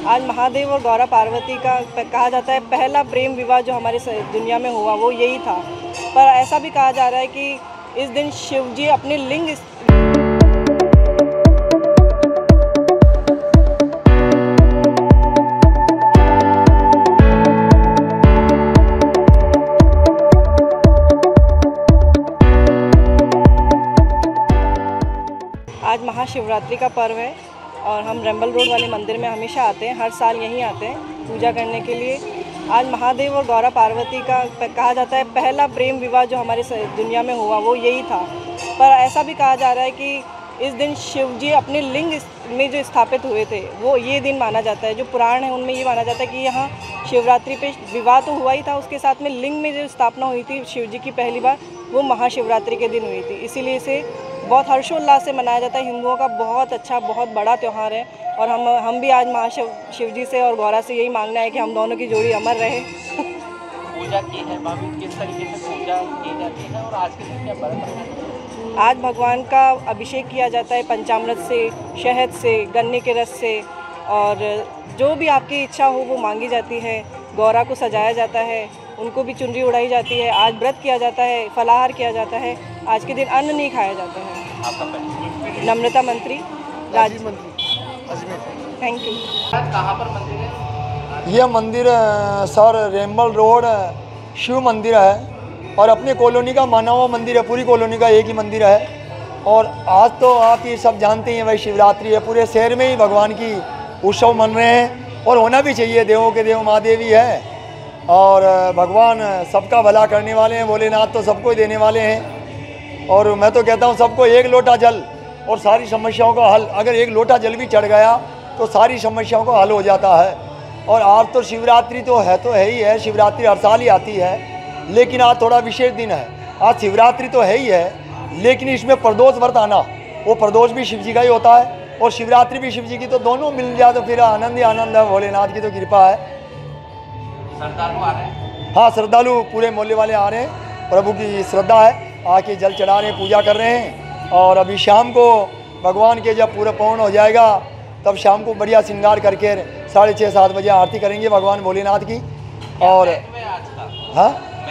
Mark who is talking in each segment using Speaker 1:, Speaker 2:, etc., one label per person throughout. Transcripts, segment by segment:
Speaker 1: आज महादेव और गौरा पार्वती का कहा जाता है पहला प्रेम विवाह जो हमारे दुनिया में हुआ वो यही था। पर ऐसा भी कहा जा रहा है कि इस दिन शिव जी अपने लिंग आज महाशिवरात्रि का पर्व है और हम रैम्बल रोड वाले मंदिर में हमेशा आते हैं, हर साल यहीं आते हैं पूजा करने के लिए। आज महादेव और गौरा पार्वती का कहा जाता है पहला प्रेम विवाह जो हमारे दुनिया में हुआ वो यही था। पर ऐसा भी कहा जा रहा है कि इस दिन शिव जी अपने लिंग में जो स्थापित हुए थे वो ये दिन माना जाता है। जो पुराण है उनमें ये माना जाता है कि यहाँ शिवरात्रि पे विवाह तो हुआ ही था, उसके साथ में लिंग में जो स्थापना हुई थी शिव जी की पहली बार वो महाशिवरात्रि के दिन हुई थी। इसीलिए इसे बहुत हर्षोल्लास से मनाया जाता है। हिंदुओं का बहुत अच्छा बहुत बड़ा त्यौहार है और हम भी आज शिव जी से और गौरा से यही मांगना है कि हम दोनों की जोड़ी अमर रहे।
Speaker 2: पूजा की है भाभी, किस तरीके से पूजा की जाती है और आज के दिन क्या व्रत है?
Speaker 1: आज भगवान का अभिषेक किया जाता है पंचामृत से, शहद से, गन्ने के रस से और जो भी आपकी इच्छा हो वो मांगी जाती है। गौरा को सजाया जाता है, उनको भी चुनरी उड़ाई जाती है। आज व्रत किया जाता है, फलाहार किया जाता है। आज के दिन अन्न नहीं खाया जाता है।
Speaker 2: आपका परिचय?
Speaker 1: नम्रता मंत्री, राज्य
Speaker 3: मंत्री अजमेर।
Speaker 1: Thank you.
Speaker 2: कहाँ पर मंदिर है?
Speaker 3: यह मंदिर सर रैम्बल रोड शिव मंदिर है और अपने कॉलोनी का माना हुआ मंदिर है। पूरी कॉलोनी का एक ही मंदिर है और आज तो आप ये सब जानते हैं भाई शिवरात्रि है, पूरे शहर में ही भगवान की उत्सव मन रहे हैं और होना भी चाहिए। देवों के देव महादेवी है और भगवान सबका भला करने वाले हैं। भोलेनाथ तो सबको ही देने वाले हैं और मैं तो कहता हूँ सबको एक लोटा जल और सारी समस्याओं का हल। अगर एक लोटा जल भी चढ़ गया तो सारी समस्याओं का हल हो जाता है। और आज तो शिवरात्रि तो है ही है। शिवरात्रि हर साल ही आती है लेकिन आज थोड़ा विशेष दिन है। आज शिवरात्रि तो है ही है लेकिन इसमें प्रदोष व्रत आना, वो प्रदोष भी शिव जी का ही होता है और शिवरात्रि भी शिव जी की, तो दोनों मिल जाए तो फिर आनंद ही आनंद है। भोलेनाथ की तो कृपा है।
Speaker 2: श्रद्धालु आ रहे हैं?
Speaker 3: हाँ, श्रद्धालु पूरे मोहल्ले वाले आ रहे हैं। प्रभु की श्रद्धा है, आके जल चढ़ा रहे हैं, पूजा कर रहे हैं। और अभी शाम को भगवान के जब पूरा पूर्ण हो जाएगा तब शाम को बढ़िया श्रृंगार करके 6:30-7 बजे आरती करेंगे भगवान भोलेनाथ की। और हाँ,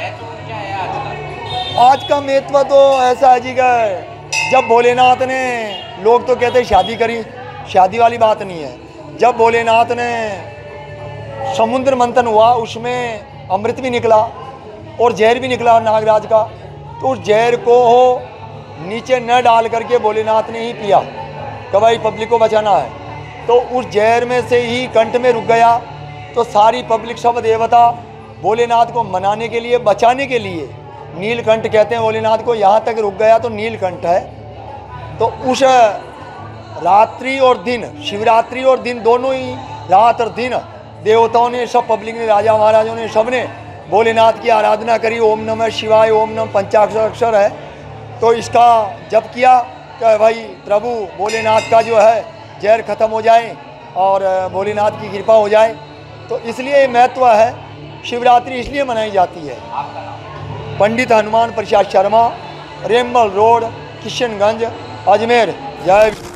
Speaker 3: आज का महत्व तो ऐसा है जी का जब भोलेनाथ ने, लोग तो कहते हैं शादी करी, शादी वाली बात नहीं है। जब भोलेनाथ ने समुद्र मंथन हुआ उसमें अमृत भी निकला और जहर भी निकला नागराज का, तो उस जहर को नीचे न डाल करके भोलेनाथ ने ही पिया कि भाई पब्लिक को बचाना है। तो उस जहर में से ही कंठ में रुक गया। तो सारी पब्लिक सब देवता भोलेनाथ को मनाने के लिए, बचाने के लिए, नीलकंठ कहते हैं भोलेनाथ को, यहाँ तक रुक गया तो नीलकंठ है। तो उस रात्रि और दिन, शिवरात्रि और दिन, दोनों ही रात और दिन देवताओं ने, सब पब्लिक ने, राजा महाराजों ने, सब ने भोलेनाथ की आराधना करी। ओम नमः शिवाय, ओम नमः पंचाक्षर अक्षर है तो इसका जप किया कि भाई प्रभु भोलेनाथ का जो है जहर खत्म हो जाए और भोलेनाथ की कृपा हो जाए। तो इसलिए महत्व है। शिवरात्रि इसलिए मनाई जाती है। पंडित हनुमान प्रसाद शर्मा, रैम्बल रोड, किशनगंज, अजमेर। जय